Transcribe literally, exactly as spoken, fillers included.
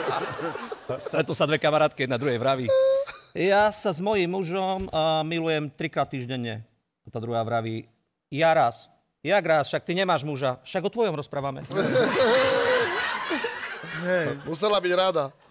Stretnú sa dve kamarátky, jedna druhej vraví. Ja sa s mojím mužom uh, milujem trikrát týždenne. A tá druhá vraví, ja raz. Jak raz, však ty nemáš muža. Však o tvojom rozprávame. Hej, musela byť rada.